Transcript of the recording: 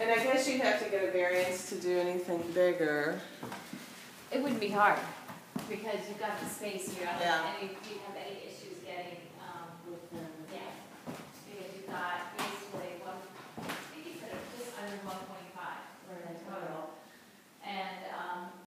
And I guess you'd have to get a variance to do anything bigger. It wouldn't be hard, because you've got the space here, Yeah. and you have